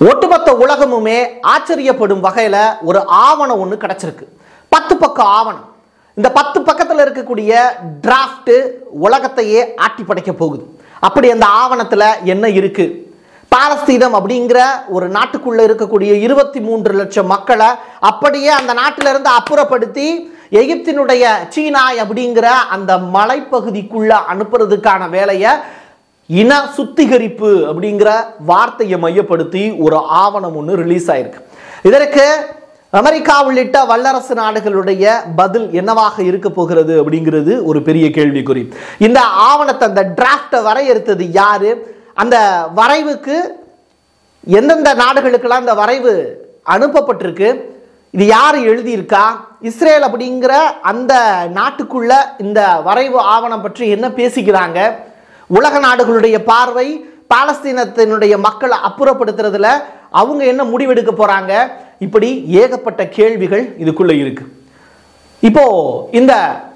ஒட்டுமொத்த உலகமுமே ஆச்சரியப்படும் வகையில ஒரு ஆவணம் ஒன்று கிடைச்சிருக்கு. 10 பக்க ஆவணம். இந்த 10 பக்கத்தில் இருக்கக்கூடிய டிராஃப்ட் உலகத்தையே ஆட்டி படைக்க போகுது. அப்படி அந்த ஆவணத்தில் என்ன இருக்கு? பாலஸ்தீனம் அப்படிங்கிற ஒரு நாட்டுக்குள்ள இருக்கக்கூடிய 23 லட்சம் மக்களை அப்படியே அந்த நாட்டிலிருந்து அப்புறப்படுத்தி எகிப்தினுடைய சீனாய் அப்படிங்கிற அந்த மலைப்பகுதிக்குள்ள அனுப்புறதுக்கான வேலையை இன சுத்திகரிப்பு அப்படிங்கிற வார்த்தையை மையப்படுத்தி ஒரு ஆவணம் ஒன்று ரிலீஸ் ஆயிருக்கு. இதற்கு அமெரிக்கா உள்ளிட்ட வல்லரசு நாடுகளுடைய பதில் என்னவாக இருக்க போகிறது அப்படிங்கிறது ஒரு பெரிய கேள்விக்குறி. இந்த ஆவணத்தை, அந்த டிராஃப்டை வரையறுத்தது யாரு? அந்த வரைவுக்கு எந்தெந்த நாடுகளுக்கெல்லாம் இந்த வரைவு அனுப்பப்பட்டிருக்கு? இது யார் எழுதியிருக்கா? இஸ்ரேல் அப்படிங்கிற அந்த நாட்டுக்குள்ள இந்த வரைவு ஆவணம் பற்றி என்ன பேசிக்கிறாங்க? உலக நாடுகளுடைய பார்வை பாலஸ்தீனத்தினுடைய மக்களை அப்புறப்படுத்துறதுல அவங்க என்ன முடிவெடுக்க போறாங்க? இப்படி ஏகப்பட்ட கேள்விகள் இதுக்குள்ள இருக்கு. இப்போ இந்த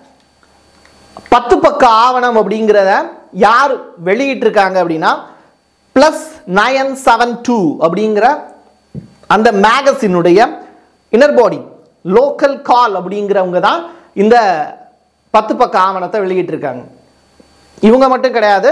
10 பக்க ஆவணம் அப்படிங்கிறத யார் வெளியிட்டிருக்காங்க அப்படின்னா +972 அப்படிங்கிற அந்த மேகசினுடைய இன்னர் பாடி லோக்கல் கால் அப்படிங்கிறவங்க தான் இந்த 10 பக்க ஆவணத்தை வெளியிட்டிருக்காங்க. இவங்க மட்டும் கிடையாது,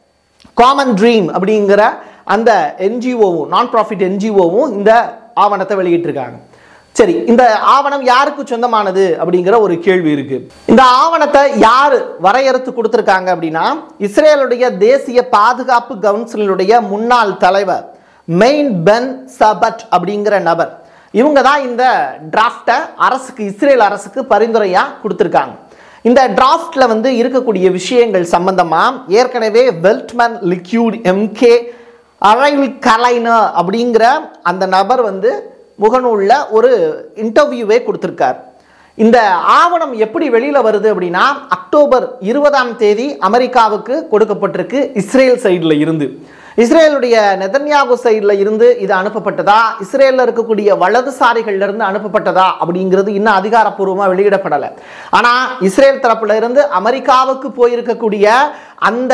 காமன் ட்ரீம் அப்படிங்கிற அந்த என்ஜிஓவும், நான் ப்ராஃபிட் என்ஜிஓவும் இந்த ஆவணத்தை வெளியிட்டிருக்காங்க. சரி, இந்த ஆவணம் யாருக்கு சொந்தமானது அப்படிங்கிற ஒரு கேள்வி இருக்கு. இந்த ஆவணத்தை யார் வரையறுத்து கொடுத்திருக்காங்க அப்படின்னா இஸ்ரேலுடைய தேசிய பாதுகாப்பு கவுன்சிலுடைய முன்னாள் தலைவர் மெயின் பென் சபட் அப்படிங்கிற நபர். இவங்க தான் இந்த டிராஃப்டை அரசுக்கு, இஸ்ரேல் அரசுக்கு பரிந்துரையா கொடுத்திருக்காங்க. இந்த டிராஃப்ட்ல இருக்கக்கூடிய விஷயங்கள் சம்பந்தமா ஏற்கனவே வெல்ட்மன் லிக்யூட் எம்கே அரைல் கலைனர் அப்படிங்கிற அந்த நபர் முகநூல்ல ஒரு இன்டர்வியூவே கொடுத்திருக்கார். இந்த ஆவணம் எப்படி வெளியில வருது அப்படின்னா அக்டோபர் 20ஆம் தேதி அமெரிக்காவுக்கு கொடுக்கப்பட்டிருக்கு. இஸ்ரேல் சைடுல இருந்து, இஸ்ரேலுடைய நெதன்யாகு சைடுல இருந்து இது அனுப்பப்பட்டதா, இஸ்ரேல்ல இருக்கக்கூடிய வலதுசாரிகள்ல இருந்து அனுப்பப்பட்டதா அப்படிங்கிறது இன்னும் அதிகாரப்பூர்வமா வெளியிடப்படலை. ஆனா இஸ்ரேல் தரப்புல இருந்து அமெரிக்காவுக்கு போயிருக்கக்கூடிய அந்த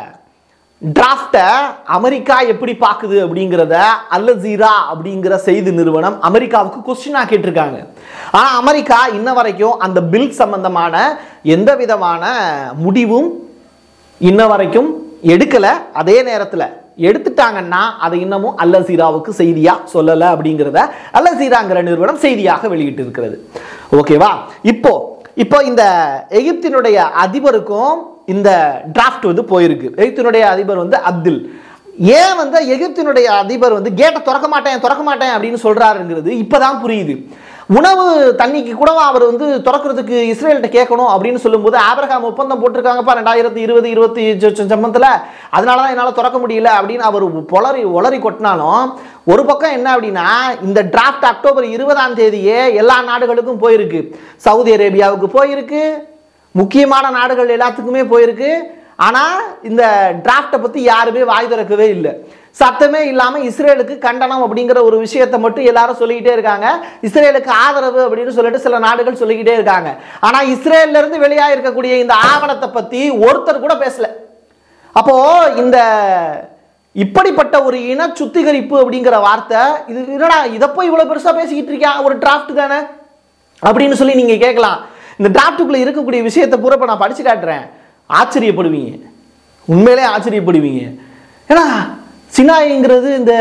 டிராஃப்டை அமெரிக்கா எப்படி பார்க்குது அப்படிங்கிறத அல் ஜீரா அப்படிங்கிற செய்தி நிறுவனம் அமெரிக்காவுக்கு கொஸ்டினா கேட்டிருக்காங்க. ஆனா அமெரிக்கா இன்ன வரைக்கும் அந்த பில் சம்பந்தமான எந்த விதமான முடிவும் இன்ன வரைக்கும் எடுக்கல. அதே நேரத்தில் எடுத்துட்டாங்கன்னா அதை இன்னமும் அல் ஜீராவுக்கு செய்தியா சொல்லலை அப்படிங்கிறத அல் ஜீராங்கிற நிறுவனம் செய்தியாக வெளியிட்டு இருக்கிறது. ஓகேவா? இப்போ இந்த எகிப்தினுடைய அதிபருக்கும் இந்த டிராஃப்ட் போயிருக்கு. எகிப்தினுடைய அதிபர் அப்துல். ஏன் எகிப்தினுடைய அதிபர் கேட்டை திறக்க மாட்டேன் அப்படின்னு சொல்றாருங்கிறது இப்பதான் புரியுது. உணவு தண்ணிக்கு கூட அவர் திறக்கிறதுக்கு இஸ்ரேல்கிட்ட கேட்கணும் அப்படின்னு சொல்லும்போது ஆபிரகாம் ஒப்பந்தம் போட்டிருக்காங்கப்பா 2020-21 சம்பந்தத்தில், அதனாலதான் என்னால் திறக்க முடியல அப்படின்னு அவர் ஒளரி கொட்டினாலும் ஒரு பக்கம் என்ன அப்படின்னா இந்த டிராஃப்ட் அக்டோபர் 20ஆம் தேதியே எல்லா நாடுகளுக்கும் போயிருக்கு. சவுதி அரேபியாவுக்கு போயிருக்கு, முக்கியமான நாடுகள் எல்லாத்துக்குமே போயிருக்கு. ஆனா இந்த டிராஃப்டை பத்தி யாருமே வாய் திறக்கவே இல்லை. சத்தமே இல்லாம இஸ்ரேலுக்கு கண்டனம் அப்படிங்கிற ஒரு விஷயத்தை மட்டும் எல்லாரும் சொல்லிக்கிட்டே இருக்காங்க. இஸ்ரேலுக்கு ஆதரவு அப்படின்னு சொல்லிட்டு சில நாடுகள் சொல்லிக்கிட்டே இருக்காங்க. ஆனா இஸ்ரேல்ல இருந்து வெளியா இருக்கக்கூடிய இந்த ஆவணத்தை பத்தி ஒருத்தர் கூட பேசல. அப்போ இந்த இப்படிப்பட்ட ஒரு இன சுத்திகரிப்பு அப்படிங்கிற வார்த்தை, இது என்னடா இதை போய் இவ்வளவு பெருசா பேசிக்கிட்டு இருக்கா, ஒரு டிராஃப்ட் தானே அப்படின்னு சொல்லி நீங்க கேட்கலாம். இந்த டிராஃப்டுக்குள்ள இருக்கக்கூடிய விஷயத்தை பூரா நான் படிச்சு காட்டுறேன், ஆச்சரியப்படுவீங்க, உண்மையிலே ஆச்சரியப்படுவீங்க. ஏன்னா சினாய்ங்கிறது இந்த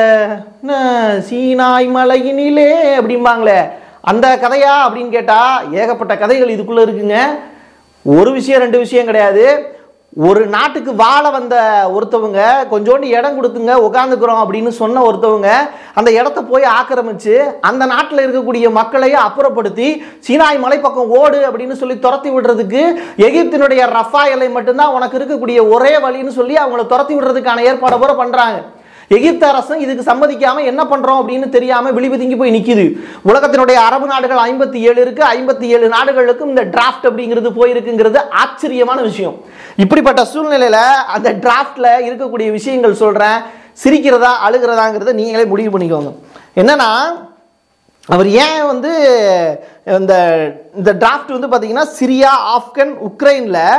சீனாய் மலையினிலே அப்படிம்பாங்களே அந்த கதையா அப்படின்னு கேட்டா ஏகப்பட்ட கதைகள் இதுக்குள்ள இருக்குங்க. ஒரு விஷயம் 2 விஷயம் கிடையாது. ஒரு நாட்டுக்கு வாழ வந்த ஒருத்தவங்க கொஞ்சோண்டு இடம் கொடுத்துங்க உட்காந்துக்கிறோம் அப்படின்னு சொன்ன ஒருத்தவங்க அந்த இடத்த போய் ஆக்கிரமிச்சு அந்த நாட்டில் இருக்கக்கூடிய மக்களையே அப்புறப்படுத்தி சீனாய் மலை பக்கம் ஓடு அப்படின்னு சொல்லி துரத்தி விடுறதுக்கு எகிப்தினுடைய ரஃபா எல்லை மட்டும்தான் உனக்கு இருக்கக்கூடிய ஒரே வழின்னு சொல்லி அவங்களை துரத்தி விடுறதுக்கான ஏற்பாடு பூரா பண்றாங்க. எகிப்து அரசும் இதுக்கு சம்மதிக்காம என்ன பண்றோம் அப்படின்னு தெரியாம விழிபதுங்கி போய் நிக்குது. உலகத்தினுடைய அரபு நாடுகள் 57 இருக்கு. 57 நாடுகளுக்கும் இந்த டிராஃப்ட் அப்படிங்கிறது போயிருக்குங்கிறது ஆச்சரியமான விஷயம். இப்படிப்பட்ட சூழ்நிலையில அந்த டிராஃப்ட்ல இருக்கக்கூடிய விஷயங்கள் சொல்றேன், சிரிக்கிறதா அழுகிறதாங்கிறத நீங்களே முடிவு பண்ணிக்கோங்க. என்னன்னா அவர் ஏன் இந்த டிராஃப்ட் பாத்தீங்கன்னா சிரியா, ஆப்கன், உக்ரைன்ல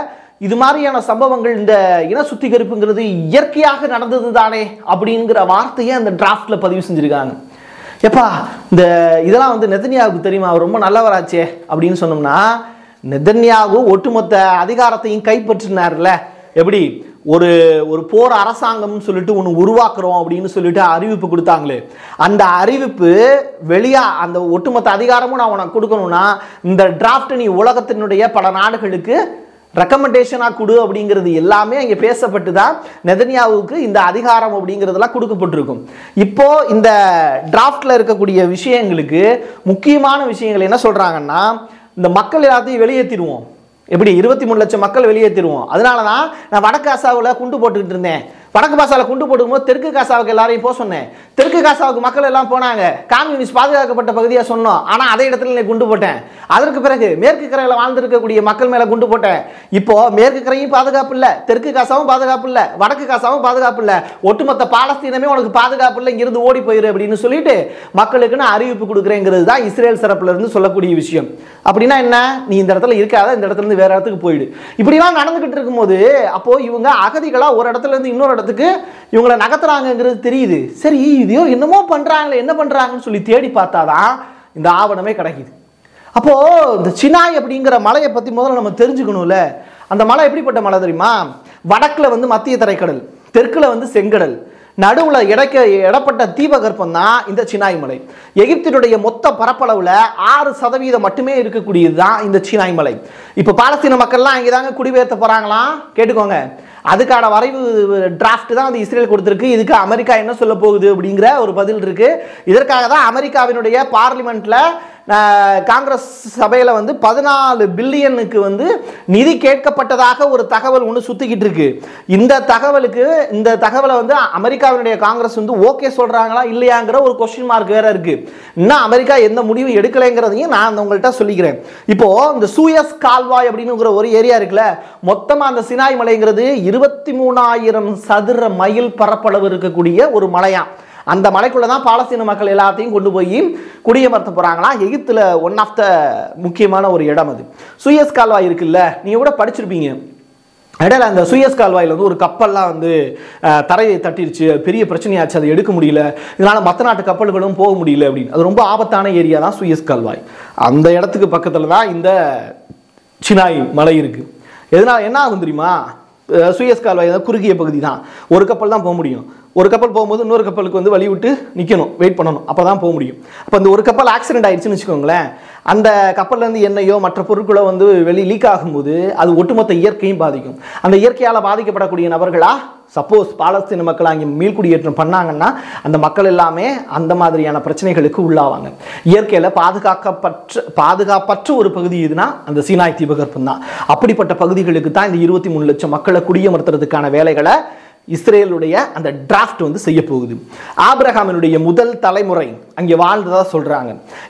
இது மாதிரியான சம்பவங்கள், இந்த இன சுத்திகரிப்புங்கிறது இயற்கையாக நடந்தது தானே அப்படிங்கிற வார்த்தையை அந்த டிராஃப்ட்ல பதிவு செஞ்சிருக்காங்க. எப்பா இந்த இதெல்லாம் வந்து நெதன்யாவுக்கு தெரியுமா, அவர் ரொம்ப நல்லவராச்சே அப்படின்னு சொன்னோம்னா, நெதன்யாகு ஒட்டுமொத்த அதிகாரத்தையும் கைப்பற்றினார்ல. எப்படி ஒரு ஒரு போர் அரசாங்கம் சொல்லிட்டு ஒன்று உருவாக்குறோம் அப்படின்னு சொல்லிட்டு அறிவிப்பு கொடுத்தாங்களே, அந்த அறிவிப்பு வெளியா அந்த ஒட்டுமொத்த அதிகாரமும் நான் உனக்கு கொடுக்கணும்னா இந்த டிராஃப்ட் நீ உலகத்தினுடைய பல நாடுகளுக்கு ரெக்கமெண்டேஷனாக கொடு அப்படிங்கிறது எல்லாமே இங்கே பேசப்பட்டு தான் நெதன்யாவுக்கு இந்த அதிகாரம் அப்படிங்கிறதெல்லாம் கொடுக்கப்பட்டிருக்கும். இப்போ இந்த டிராஃப்டில் இருக்கக்கூடிய விஷயங்களுக்கு முக்கியமான விஷயங்கள் என்ன சொல்கிறாங்கன்னா, இந்த மக்கள் எல்லாத்தையும் வெளியேற்றிடுவோம். எப்படி 23 லட்சம் மக்கள் வெளியேற்றிடுவோம். அதனால தான் நான் வடக்கு காசாவில் குண்டு போட்டுக்கிட்டு இருந்தேன். வடக்கு காசாவில் குண்டு போட்டுக்கும்போது தெற்கு காசாவுக்கு எல்லாரையும் போக சொன்னேன். தெற்கு காசாவுக்கு மக்கள் எல்லாம் போனாங்க. கம்யூனிஸ்ட் பாதுகாக்கப்பட்ட பகுதியாக சொன்னோம். ஆனால் அதே இடத்துல நான் குண்டு போட்டேன். அதற்கு பிறகு மேற்கு கரையில் வாழ்ந்திருக்கக்கூடிய மக்கள் மேலே குண்டு போட்டேன். இப்போ மேற்கு கரையும் பாதுகாப்பு இல்லை, தெற்கு காசாவும் பாதுகாப்பு இல்லை, வடக்கு காசாவும் பாதுகாப்பு இல்லை, ஒட்டுமொத்த பாலஸ்தீனமே உனக்கு பாதுகாப்பு இல்லை, இங்கிருந்து ஓடி போயிரு அப்படின்னு சொல்லிட்டு மக்களுக்கு நான் அறிவிப்பு கொடுக்குறேங்கிறது தான் இஸ்ரேல் தரப்புல இருந்து சொல்லக்கூடிய விஷயம். அப்படின்னா என்ன, நீ இந்த இடத்துல இருக்காத, இந்த இடத்துல இருந்து வேற இடத்துக்கு போயிடு. இப்படிலாம் நடந்துகிட்டு இருக்கும்போது அப்போ இவங்க அகதிகளா ஒரு இடத்துல இருந்து இன்னொரு இடத்துக்கு இவங்களை நகர்த்துறாங்கிறது தெரியுது. சரி இதையோ என்னமோ பண்றாங்களே, என்ன பண்றாங்கன்னு சொல்லி தேடி பார்த்தாதான் இந்த ஆவணமே கிடைக்குது. அப்போ இந்த சினாய் அப்படிங்கிற மலையை பத்தி முதல்ல நம்ம தெரிஞ்சுக்கணும்ல. அந்த மலை எப்படிப்பட்ட மலை தெரியுமா? வடக்குல வந்து மத்திய தரைக்கடல், தெற்குல வந்து செங்கடல், நடுவுல இடப்பட்ட தீபகற்பம் தான் இந்த சினாய் மலை. எகிப்தினுடைய மொத்த பரப்பளவுல 6% மட்டுமே இருக்கக்கூடியது தான் இந்த சினாய் மலை. இப்ப பாலஸ்தீன மக்கள்லாம் இங்கதாங்க குடிபெயர்த்த போறாங்களாம். கேட்டுக்கோங்க, அதுக்கான வரைவு டிராஃப்ட் தான் வந்து இஸ்ரேல் கொடுத்திருக்கு. இதுக்கு அமெரிக்கா என்ன சொல்ல போகுது அப்படிங்கிற ஒரு பதில் இருக்கு. இதற்காக தான் அமெரிக்காவினுடைய பார்லிமெண்ட்ல காங்கிரஸ் சபையில வந்து 14 பில்லியனுக்கு வந்து நிதி கேட்கப்பட்டதாக ஒரு தகவல் ஒன்று சுத்திக்கிட்டு இருக்கு. இந்த தகவலை வந்து அமெரிக்காவினுடைய காங்கிரஸ் வந்து ஓகே சொல்றாங்களா இல்லையாங்கிற ஒரு கொஸ்டின் மார்க் வேற இருக்கு. இன்னும் அமெரிக்கா எந்த முடிவும் எடுக்கலைங்கிறதையும் நான் உங்கள்கிட்ட சொல்லிக்கிறேன். இப்போ இந்த சூயஸ் கால்வாய் அப்படின்னு ஒரு ஏரியா இருக்குல்ல, மொத்தமா அந்த சினாய் மலைங்கிறது 23,000 சதுர மைல் பரப்பளவு இருக்கக்கூடிய ஒரு மலையா. அந்த மலைக்குள்ள தான் பாலஸ்தீன மக்கள் எல்லாத்தையும் கொண்டு போய் குடியமர்த்த போறாங்களா. எகிப்துல ஒன் ஆஃப் த முக்கியமான ஒரு இடம் அது. சூயஸ் கால்வாய் இருக்குல்ல, நீங்க கூட படிச்சிருப்பீங்க. இடையில அந்த சூயஸ் கால்வாயில் வந்து ஒரு கப்பல்லாம் வந்து தரையை தட்டிருச்சு, பெரிய பிரச்சனையாச்சு, அதை எடுக்க முடியல, இதனால மற்ற நாட்டு கப்பல்களும் போக முடியல அப்படின்னு. அது ரொம்ப ஆபத்தான ஏரியா தான் சூயஸ் கால்வாய். அந்த இடத்துக்கு பக்கத்துல தான் இந்த சினாய் மலை இருக்கு. எதனால என்ன ஆகும் தெரியுமா? சூயஸ் கால்வாய் குறுகிய பகுதி தான், ஒரு கப்பல் தான் போக முடியும். ஒரு கப்பல் போகும்போது இன்னொரு கப்பலுக்கு வந்து வழி விட்டு நிற்கணும், வெயிட் பண்ணணும், அப்போ தான் போக முடியும். அப்போ அந்த ஒரு கப்பல் ஆக்சிடென்ட் ஆயிடுச்சுன்னு வச்சுக்கோங்களேன், அந்த கப்பல்லேருந்து எண்ணெயோ மற்ற பொருட்களோ வந்து வெளியே லீக் ஆகும்போது அது ஒட்டுமொத்த இயற்கையும் பாதிக்கும். அந்த இயற்கையால் பாதிக்கப்படக்கூடிய நபர்களா சப்போஸ் பாலஸ்தீன மக்கள் அங்கே மீள்குடியேற்றம் பண்ணாங்கன்னா அந்த மக்கள் எல்லாமே அந்த மாதிரியான பிரச்சனைகளுக்கு உள்ளாவாங்க. இயற்கையில் பாதுகாப்பற்ற ஒரு பகுதி எதுனா அந்த சீனாய் தீபகற்பம் தான். அப்படிப்பட்ட பகுதிகளுக்கு தான் இந்த 23 லட்சம் மக்களை குடியமர்த்துறதுக்கான வேலைகளை இஸ்ரேலுடைய அந்த டிராஃப்ட் வந்து செய்ய போகுது. ஆபிரகாமினுடைய முதல் தலைமுறை அங்கே வாழ்ந்ததா சொல்றாங்க.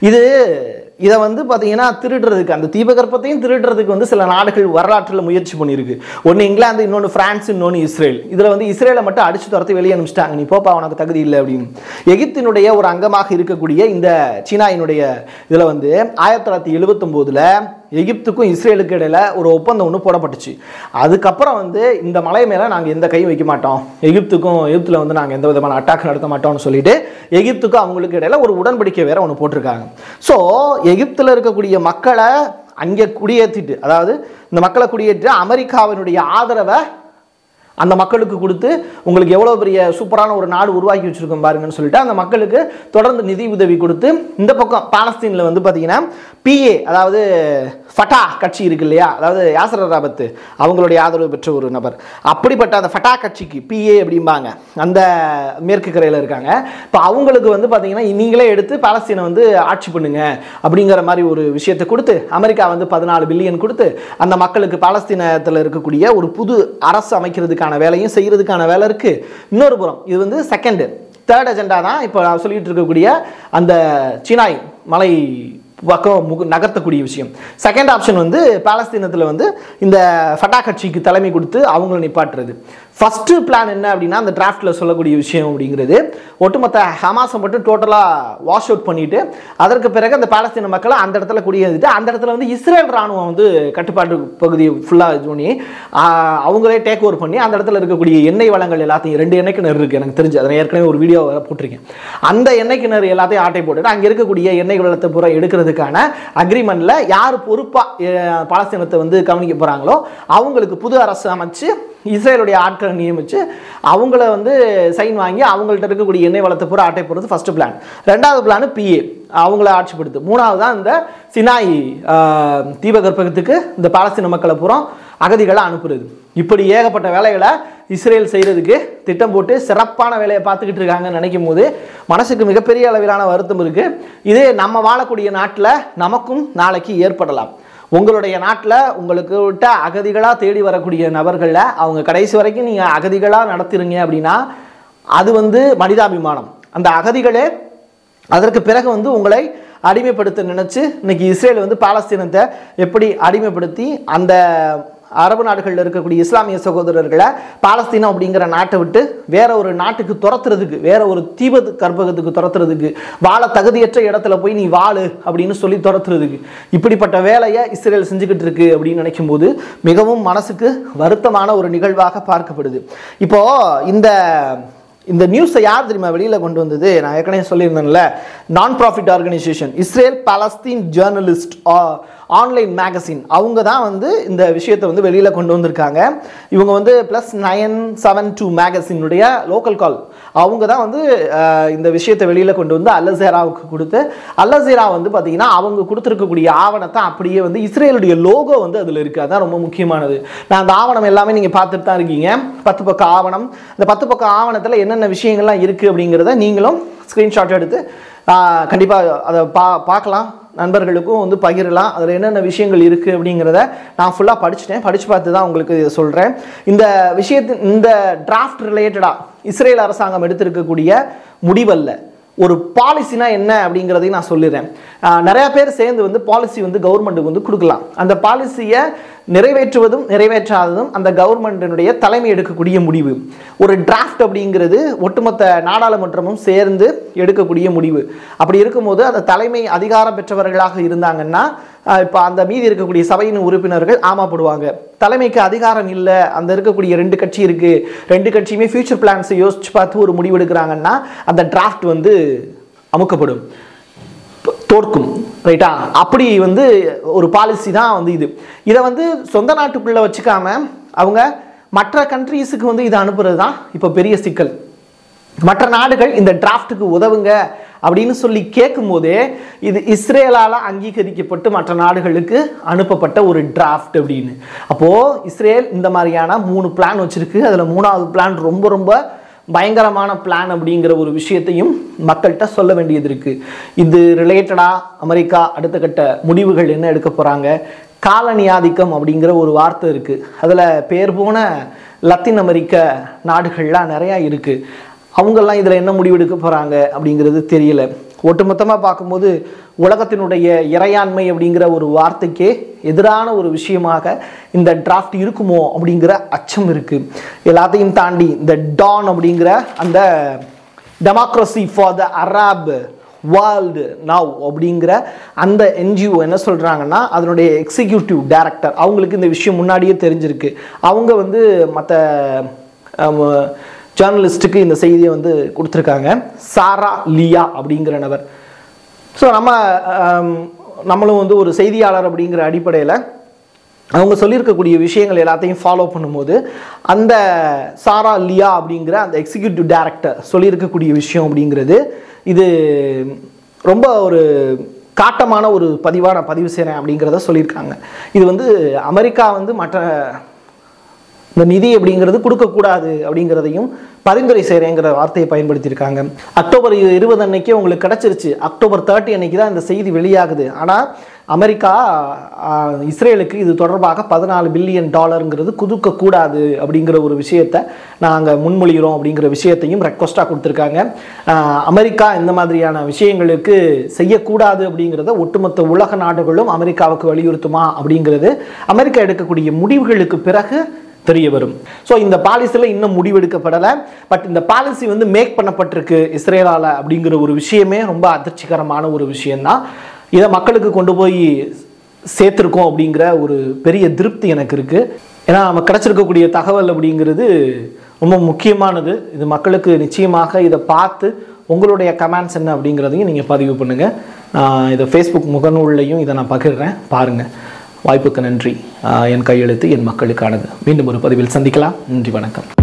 இதை வந்து பார்த்தீங்கன்னா திருடுறதுக்கு, அந்த தீபகற்பத்தையும் திருடுறதுக்கு வந்து சில நாடுகள் வரலாற்றில் முயற்சி பண்ணியிருக்கு. ஒன்று இங்கிலாந்து, இன்னொன்று பிரான்ஸ், இன்னொன்று இஸ்ரேல். இதில் வந்து இஸ்ரேலை மட்டும் அடிச்சு துரத்தி வெளியே அனுப்பிச்சிட்டாங்க, நீ போப்பா உனக்கு தகுதி இல்லை அப்படின்னு. எகிப்தினுடைய ஒரு அங்கமாக இருக்கக்கூடிய இந்த சீனாயினுடைய இதில் வந்து 1979 எகிப்துக்கும் இஸ்ரேலுக்கு இடையில ஒரு ஒப்பந்தம் ஒன்று போடப்பட்டுச்சு. அதுக்கப்புறம் வந்து இந்த மலை மேலே நாங்கள் எந்த கையும் வைக்க மாட்டோம், எகிப்தில் வந்து நாங்கள் எந்த விதமான அட்டாக் நடத்த மாட்டோம்னு சொல்லிட்டு எகிப்துக்கும் அவங்களுக்கு இடையில ஒரு உடன்படிக்கை வேற ஒன்று போட்டிருக்காங்க. ஸோ எகிப்தில் இருக்கக்கூடிய மக்களை அங்கே குடியேற்றிட்டு, அதாவது இந்த மக்களை குடியேற்றி அமெரிக்காவினுடைய ஆதரவை அந்த மக்களுக்கு கொடுத்து உங்களுக்கு எவ்வளோ பெரிய சூப்பரான ஒரு நாடு உருவாக்கி வச்சிருக்கோம் பாருங்கன்னு சொல்லிட்டு அந்த மக்களுக்கு தொடர்ந்து நிதி உதவி கொடுத்து, இந்த பக்கம் பாலஸ்தீனில் வந்து பார்த்தீங்கன்னா பிஏ, அதாவது ஃபட்டா கட்சி இருக்கு இல்லையா, அதாவது யாசர் அரபாத் அவங்களுடைய ஆதரவு பெற்ற ஒரு நபர், அப்படிப்பட்ட அந்த ஃபட்டா கட்சிக்கு பிஏ அப்படிம்பாங்க, அந்த மேற்கு கரையில் இருக்காங்க. இப்போ அவங்களுக்கு வந்து பார்த்தீங்கன்னா நீங்களே எடுத்து பாலஸ்தீனை வந்து ஆட்சி பண்ணுங்க அப்படிங்கிற மாதிரி ஒரு விஷயத்தை கொடுத்து அமெரிக்கா வந்து 14 பில்லியன் கொடுத்து அந்த மக்களுக்கு பாலஸ்தீனத்தில் இருக்கக்கூடிய ஒரு புது அரசு அமைக்கிறதுக்கான வேலையும் செய்யறதுக்கான வேலை இருக்கு. இன்னொரு புறம் இது வந்து தேர்ட் அஜெண்டா தான் இப்போ சொல்லிட்டு இருக்கக்கூடிய அந்த சினாய் மலை பக்கம் நகர்த்தக்கூடிய விஷயம். செகண்ட் ஆப்ஷன் வந்து பாலஸ்தீனத்தில் வந்து இந்த ஃபட்டா கட்சிக்கு தலைமை கொடுத்து அவங்கள நிப்பாட்டுறது. ஃபர்ஸ்ட் பிளான் என்ன அப்படின்னா அந்த டிராஃப்டில் சொல்லக்கூடிய விஷயம் அப்படிங்கிறது ஒட்டுமொத்த ஹமாஸை மட்டும் டோட்டலாக வாஷ் அவுட் பண்ணிட்டு அதற்கு பிறகு அந்த பாலஸ்தீன மக்களை அந்த இடத்துல குடியேறிட்டு அந்த இடத்துல வந்து இஸ்ரேல் ராணுவம் வந்து கட்டுப்பாட்டு பகுதியை ஃபுல்லாக இது பண்ணி அவங்களே டேக் ஓவர் பண்ணி அந்த இடத்துல இருக்கக்கூடிய எண்ணெய் வளங்கள் எல்லாத்தையும் 2 எண்ணெய் கிணறு இருக்குது எனக்கு தெரிஞ்சு, அதை ஏற்கனவே ஒரு வீடியோ போட்டிருக்கேன். அந்த எண்ணெய் கிணறு எல்லாத்தையும் ஆட்டை போட்டுட்டு அங்கே இருக்கக்கூடிய எண்ணெய் வளத்தை பூரா எடுக்கிறதுக்கான அக்ரிமெண்ட்ல யார் பொறுப்பாக பாலஸ்தீனத்தை வந்து கவனிக்க போகிறாங்களோ அவங்களுக்கு புது அரசு அமைச்சு இஸ்ரேலுடைய ஆட்களை நியமித்து அவங்கள வந்து சைன் வாங்கி அவங்கள்ட்ட இருக்கக்கூடிய எண்ணெய் வளத்தை பூரா ஆட்டை போடுறது ஃபர்ஸ்ட் பிளான். ரெண்டாவது பிளான் பிஏ அவங்கள ஆட்சிப்படுத்து. மூணாவது தான் இந்த சினாய் தீபகற்பகத்துக்கு இந்த பாலஸ்தீன மக்களை பூரா அகதிகளை அனுப்புறது. இப்படி ஏகப்பட்ட வேலைகளை இஸ்ரேல் செய்கிறதுக்கு திட்டம் போட்டு சிறப்பான வேலையை பார்த்துக்கிட்டு இருக்காங்கன்னு நினைக்கும் போது மனசுக்கு மிகப்பெரிய அளவிலான வருத்தம் இருக்குது. இதே நம்ம வாழக்கூடிய நாட்டில் நமக்கும் நாளைக்கு ஏற்படலாம். உங்களுடைய நாட்டில் உங்களுக்கு விட்ட அகதிகளாக தேடி வரக்கூடிய நபர்களில் அவங்க கடைசி வரைக்கும் நீங்கள் அகதிகளாக நடத்துறீங்க அப்படின்னா அது வந்து மனிதாபிமானம். அந்த அகதிகளே அதற்கு பிறகு வந்து உங்களை அடிமைப்படுத்த நினைச்சு இன்னைக்கு இஸ்ரேல் வந்து பாலஸ்தீனத்தை எப்படி அடிமைப்படுத்தி அந்த அரபு நாடுகளில் இருக்கக்கூடிய இஸ்லாமிய சகோதரர்களை பாலஸ்தீனம் அப்படிங்கிற நாட்டை விட்டு வேற ஒரு நாட்டுக்கு துரத்துறதுக்கு, வேற ஒரு தீப கற்பகத்துக்கு துரத்துறதுக்கு, வாழ தகுதியற்ற இடத்துல போய் நீ வாழு அப்படின்னு சொல்லி துரத்துறதுக்கு இப்படிப்பட்ட வேலையை இஸ்ரேல் செஞ்சுக்கிட்டு இருக்கு அப்படின்னு நினைக்கும் போது மிகவும் மனசுக்கு வருத்தமான ஒரு நிகழ்வாக பார்க்கப்படுது. இப்போ இந்த நியூஸை யார் தெரியுமா வெளியில் கொண்டு வந்தது? நான் ஏற்கனவே சொல்லியிருந்தேன்ல, நான் profit organisation Israel Palestine journalist online magazine அவங்க தான் வந்து இந்த விஷயத்தை வந்து வெளியில் கொண்டு வந்திருக்காங்க. இவங்க வந்து +972 மேகசினுடைய லோக்கல் கால் அவங்க தான் வந்து இந்த விஷயத்தை வெளியில் கொண்டு வந்து அல்-ஜஸீராவுக்கு கொடுத்து, அல்-ஜஸீரா வந்து பார்த்தீங்கன்னா அவங்க கொடுத்துருக்கக்கூடிய ஆவணத்தை அப்படியே வந்து இஸ்ரேலுடைய லோகோ வந்து அதில் இருக்குது. அதுதான் ரொம்ப முக்கியமானது. நான் அந்த ஆவணம் எல்லாமே நீங்கள் பார்த்துட்டு தான் இருக்கீங்க. 10 பக்க ஆவணம். இந்த 10 பக்க ஆவணத்தில் என்னென்ன விஷயங்கள்லாம் இருக்குது அப்படிங்கிறத நீங்களும் ஸ்க்ரீன்ஷாட் எடுத்து கண்டிப்பாக அதை பார்க்கலாம், நண்பர்களுக்கும் வந்து பகிரலாம். அதில் என்னென்ன விஷயங்கள் இருக்குது அப்படிங்கிறத நான் ஃபுல்லாக படித்து பார்த்து தான் உங்களுக்கு இதை சொல்கிறேன். இந்த டிராஃப்ட் ரிலேட்டடாக இஸ்ரேல் அரசாங்கம் எடுத்திருக்கக்கூடிய முடிவல்ல, ஒரு பாலிசினா என்ன அப்படிங்கிறதையும் நான் சொல்லிடுறேன். நிறைய பேர் சேர்ந்து வந்து பாலிசி வந்து கவர்மெண்ட்டுக்கு வந்து கொடுக்கலாம். அந்த பாலிசியை நிறைவேற்றுவதும் நிறைவேற்றாததும் அந்த கவர்மெண்டினுடைய தலைமை எடுக்கக்கூடிய முடிவு. ஒரு டிராஃப்ட் அப்படிங்கிறது ஒட்டுமொத்த நாடாளுமன்றமும் சேர்ந்து எடுக்கக்கூடிய முடிவு. அப்படி இருக்கும்போது அந்த தலைமை அதிகாரம் பெற்றவர்களாக இருந்தாங்கன்னா இப்போ அந்த மீதி இருக்கக்கூடிய சபையின் உறுப்பினர்கள் ஆமாப்படுவாங்க. தலைமைக்கு அதிகாரம் இல்லை, அந்த இருக்கக்கூடிய 2 கட்சி இருக்குது, 2 கட்சியுமே ஃபியூச்சர் பிளான்ஸை யோசிச்சு பார்த்து ஒரு முடிவு எடுக்கிறாங்கன்னா அந்த டிராஃப்ட் வந்து அமுக்கப்படும், தோற்கும். ரைட்டா? அப்படி வந்து ஒரு பாலிசி தான் வந்து இதை வந்து சொந்த நாட்டுக்குள்ளே வச்சுக்காம அவங்க மற்ற கண்ட்ரீஸுக்கு வந்து இதை அனுப்புறது தான் இப்போ பெரிய சிக்கல். மற்ற நாடுகள் இந்த டிராஃப்ட்டுக்கு உதவுங்க அப்படின்னு சொல்லி கேட்கும் போதே இது இஸ்ரேலால் அங்கீகரிக்கப்பட்டு மற்ற நாடுகளுக்கு அனுப்பப்பட்ட ஒரு டிராஃப்ட் அப்படின்னு. அப்போது இஸ்ரேல் இந்த மாதிரியான 3 பிளான் வச்சுருக்கு. அதில் 3வது பிளான் ரொம்ப ரொம்ப பயங்கரமான பிளான் அப்படிங்கிற ஒரு விஷயத்தையும் மக்கள்கிட்ட சொல்ல வேண்டியது இருக்குது. இது ரிலேட்டடாக அமெரிக்கா அடுத்த கட்ட முடிவுகள் என்ன எடுக்க போகிறாங்க? காலனி ஆதிக்கம் அப்படிங்கிற ஒரு வார்த்தை இருக்குது. அதில் பேர் போன லத்தீன் அமெரிக்க நாடுகள்லாம் நிறையா இருக்குது. அவங்கெல்லாம் இதில் என்ன முடிவெடுக்க போகிறாங்க அப்படிங்கிறது தெரியல. ஒட்டுமொத்தமாக பார்க்கும்போது உலகத்தினுடைய இறையாண்மை அப்படிங்கிற ஒரு வார்த்தைக்கே எதிரான ஒரு விஷயமாக இந்த டிராஃப்ட் இருக்குமோ அப்படிங்கிற அச்சம் இருக்குது. எல்லாத்தையும் தாண்டி இந்த டான் அப்படிங்கிற அந்த democracy for the Arab world now அப்படிங்கிற அந்த என்ஜிஓ என்ன சொல்கிறாங்கன்னா அதனுடைய எக்ஸிக்யூட்டிவ் டைரக்டர் அவங்களுக்கு இந்த விஷயம் முன்னாடியே தெரிஞ்சிருக்கு. அவங்க வந்து மற்ற ஜேர்னலிஸ்ட்டுக்கு இந்த செய்தியை வந்து கொடுத்துருக்காங்க. சாரா லியா அப்படிங்கிற நபர். ஸோ நம்மளும் வந்து ஒரு செய்தியாளர் அப்படிங்கிற அடிப்படையில் அவங்க சொல்லியிருக்கக்கூடிய விஷயங்கள் எல்லாத்தையும் ஃபாலோ பண்ணும்போது அந்த சாரா லியா அப்படிங்கிற அந்த எக்ஸிக்யூட்டிவ் டைரக்டர் சொல்லியிருக்கக்கூடிய விஷயம் அப்படிங்கிறது இது ரொம்ப ஒரு காட்டமான ஒரு பதிவாக நான் பதிவு செய்கிறேன் அப்படிங்கிறத சொல்லியிருக்காங்க. இது வந்து அமெரிக்கா வந்து மற்ற இந்த நிதி அப்படிங்கிறது கொடுக்கக்கூடாது அப்படிங்கிறதையும் பரிந்துரை செய்கிறேங்கிற வார்த்தையை பயன்படுத்தியிருக்காங்க. அக்டோபர் 20 அன்னைக்கே உங்களுக்கு கிடச்சிருச்சு. அக்டோபர் 30 அன்னைக்கு தான் இந்த செய்தி வெளியாகுது. ஆனால் அமெரிக்கா இஸ்ரேலுக்கு இது தொடர்பாக $14 பில்லியன் கொடுக்கக்கூடாது அப்படிங்கிற ஒரு விஷயத்தை நாங்கள் முன்மொழிகிறோம் அப்படிங்கிற விஷயத்தையும் ரெக்வஸ்ட்டாக கொடுத்துருக்காங்க. அமெரிக்கா இந்த மாதிரியான விஷயங்களுக்கு செய்யக்கூடாது அப்படிங்கிறத ஒட்டுமொத்த உலக நாடுகளும் அமெரிக்காவுக்கு வலியுறுத்துமா அப்படிங்கிறது அமெரிக்கா எடுக்கக்கூடிய முடிவுகளுக்கு பிறகு தெரிய வரும். ஸோ இந்த பாலிசியில் இன்னும் முடிவெடுக்கப்படலை. பட் இந்த பாலிசி வந்து மேக் பண்ணப்பட்டிருக்கு இஸ்ரேலால் அப்படிங்கிற ஒரு விஷயமே ரொம்ப அதிர்ச்சிகரமான ஒரு விஷயம்தான். இதை மக்களுக்கு கொண்டு போய் சேர்த்துருக்கோம் அப்படிங்கிற ஒரு பெரிய திருப்தி எனக்கு இருக்குது. ஏன்னா நம்ம கிடச்சிருக்கக்கூடிய தகவல் அப்படிங்கிறது ரொம்ப முக்கியமானது. இது மக்களுக்கு நிச்சயமாக இதை பார்த்து உங்களுடைய கமெண்ட்ஸ் என்ன அப்படிங்கிறதையும் நீங்கள் பதிவு பண்ணுங்கள். இதை ஃபேஸ்புக் முகநூல்லையும் இதை நான் பகிர்றேன், பாருங்கள். வாய்ப்புக்கு நன்றி. என் கையெழுத்து என் மக்களுக்கானது. மீண்டும் ஒரு பதிவில் சந்திக்கலாம். நன்றி, வணக்கம்.